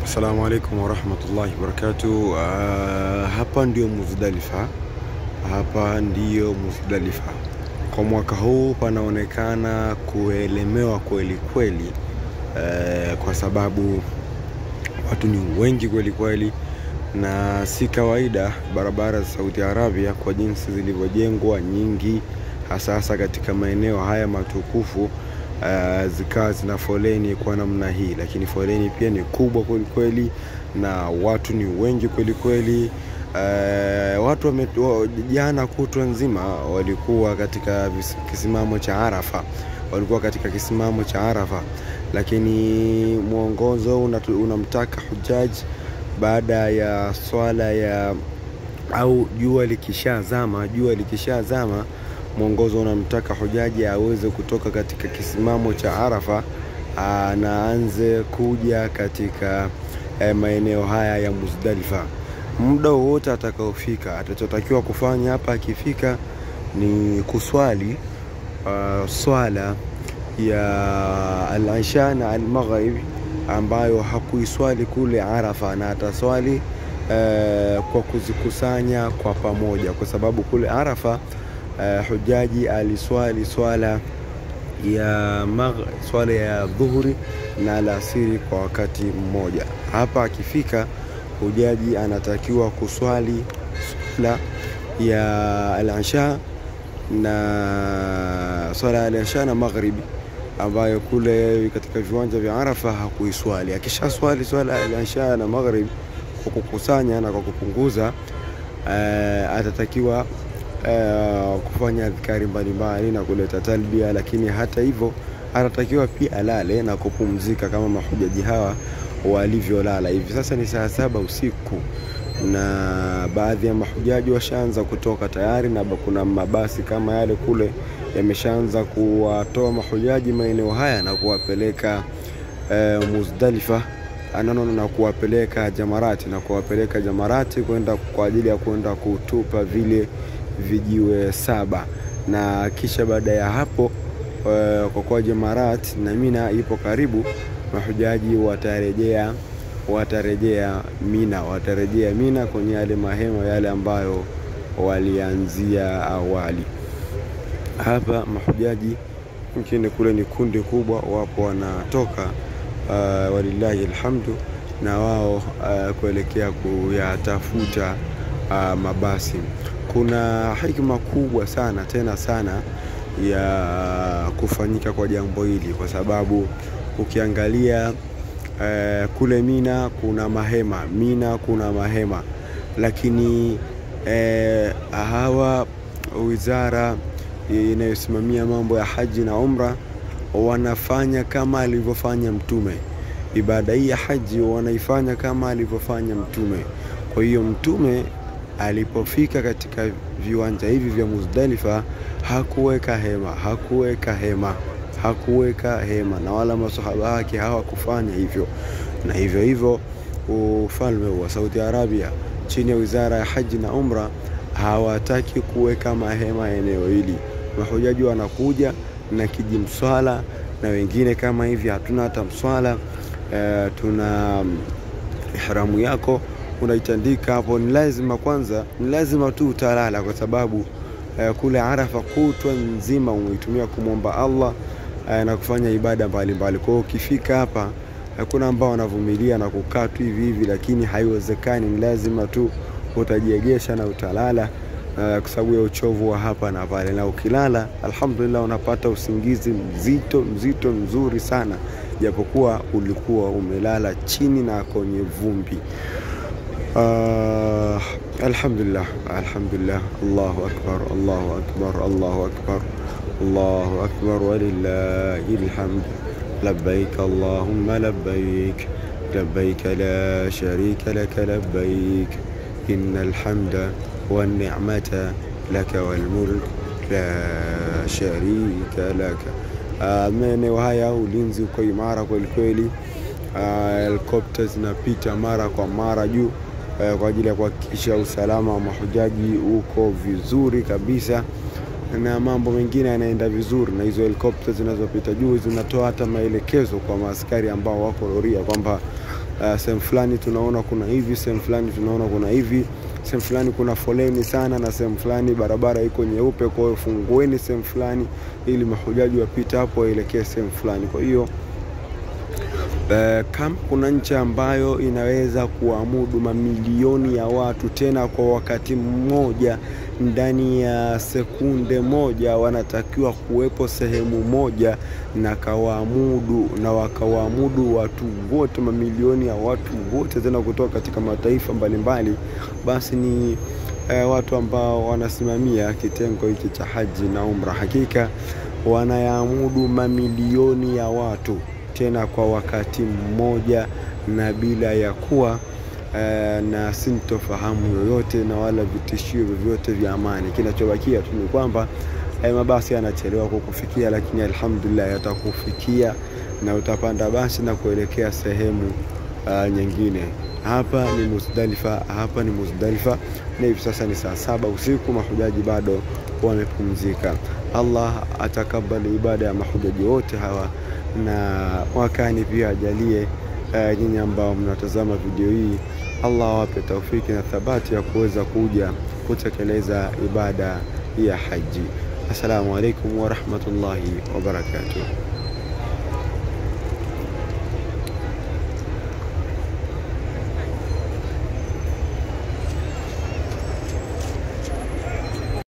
Assalamu alaikum warahmatullahi wabarakatuh. Hapa ndio Muzdalifa. Kwa mwaka huu panaonekana kuelemewa kweli kweli, kwa sababu watu ni wengi kweli kweli, na si kawaida barabara za Saudi Arabia kwa jinsi zilivyojengwa nyingi, hasa katika maeneo haya matukufu, zikawa zina foleni kwa namna hii. Lakini foleni pia ni kubwa kweli kweli, na watu ni wengi kweli kweli. Watu jana kutwa nzima walikuwa katika kisimamo cha Arafa, lakini mwongozo unamtaka hujaji baada ya swala ya au jua likishazama, mwongozo unamtaka hujaji aweze kutoka katika kisimamo cha Arafa na anze kuja katika maeneo haya ya Muzdalifa. Muda wote atakaofika, atachotakiwa kufanya hapa akifika ni kuswali swala ya al-Isha na al-Maghrib ambayo hakuiswali kule Arafa, na ataswali kwa kuzikusanya kwa pamoja, kwa sababu kule Arafa hujaji aliswali swala ya dhuhuri na alasiri kwa wakati mmoja. Hapa akifika hujaji anatakiwa kuswali swala ya al-Isha na Maghribi, ambayo kule katika viwanja vya Arafa hakuiswali. Akishaswali swala al-Isha na Maghrib kwa kukusanya na kwa kupunguza, atatakiwa kufanya adhkari mbalimbali na kuleta talbia. Lakini hata hivyo anatakiwa pia alale na kupumzika kama mahujaji hawa walivyolala. Hivi sasa ni saa 7 usiku, na baadhi ya mahujaji washaanza kutoka tayari, na kuna mabasi kama yale kule yameshaanza kuwatoa mahujaji maeneo haya na kuwapeleka Muzdalifa, na kuwapeleka Jamarati kwenda kwa ajili ya kwenda kutupa vile vijiwe 7. Na kisha baada ya hapo, kwa kuwa Jamarati na Mina ipo karibu, mahujaji watarejea Mina kwenye yale mahema yale ambayo walianzia awali. Hapa mahujaji wengine kule ni kundi kubwa, wapo wanatoka walillahi alhamdu, na wao kuelekea kuyatafuta mabasi. Kuna hikma kubwa sana tena sana ya kufanyika kwa jambo hili, kwa sababu ukiangalia kule Mina kuna mahema, lakini hawa wizara inayosimamia mambo ya haji na umra wanafanya kama alivyofanya Mtume. Ibada hii ya haji wanaifanya kama alivyofanya Mtume. Kwa hiyo Mtume alipofika katika viwanja hivi vya Muzdalifa hakuweka hema, na wala masahaba wake hawakufanya hivyo. Na hivyo ufalme wa Saudi Arabia chini ya wizara ya haji na umra hawataki kuweka mahema eneo hili. Mahujaji wanakuja na kijimswala, na wengine kama hivi hatuna hata mswala, tuna ihramu yako unaitandika hapo. Ni lazima tu utalala, kwa sababu kule Arafa kutwa nzima umeitumia kumwomba Allah na kufanya ibada mbalimbali. Kwa hiyo ukifika hapa, hakuna ambao wanavumilia na kukaa tu hivi, lakini haiwezekani. Ni lazima tu utajiegesha na utalala, kwa sababu ya uchovu wa hapa na pale. Na ukilala, alhamdulillah, unapata usingizi mzito mzuri sana, japokuwa ulikuwa umelala chini na kwenye vumbi. Alhamdulillah, Allahu akbar walillahil hamd. Labbaik Allahumma labbaik, labbaik la sharika laka labbaik, innal hamda wan ni'mata laka wal mulk la sharika laka. Maeneo haya ulinzi uko imara kweli kweli. Helicopters zinapita mara kwa mara juu kwa ajili ya kuhakikisha usalama wa mahujaji uko vizuri kabisa, na mambo mengine yanaenda vizuri. Na hizo helicopters zinazopita juu zinatoa hata maelekezo kwa maaskari ambao wako doria kwamba sehemu fulani tunaona kuna hivi, sehemu fulani tunaona kuna hivi, sehemu fulani kuna foleni sana, na sehemu fulani barabara iko nyeupe, kwa hiyo fungueni sehemu fulani ili mahujaji wapite hapo waelekee sehemu fulani. Kwa hiyo kama kuna nchi ambayo inaweza kuamudu mamilioni ya watu tena kwa wakati mmoja, ndani ya sekunde moja wanatakiwa kuwepo sehemu moja na wakawaamudu watu wote, mamilioni ya watu wote tena kutoka katika mataifa mbalimbali, basi ni watu ambao wanasimamia kitengo hiki cha haji na umra. Hakika wanayaamudu mamilioni ya watu tena kwa wakati mmoja, na bila ya kuwa na sintofahamu yoyote na wala vitishio vyovyote vya amani. Kinachobakia tu ni kwamba mabasi yanachelewa kukufikia, lakini alhamdulillah yatakufikia na utapanda basi na kuelekea sehemu nyingine. Hapa ni Muzdalifa na hivi sasa ni saa 7 usiku, mahujaji bado wamepumzika. Allah atakabali ibada ya mahujaji wote hawa, na mwakani pia ajalie nyinyi ambao mnatazama video hii, Allah awape taufiki na thabati ya kuweza kuja kutekeleza ibada ya haji. Assalamu alaikum wa rahmatullahi wa barakatuh.